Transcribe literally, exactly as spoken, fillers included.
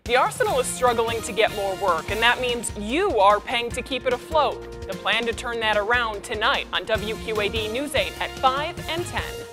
The Arsenal is struggling to get more work, and that means you are paying to keep it afloat. The plan to turn that around tonight on W Q A D News eight at five and ten.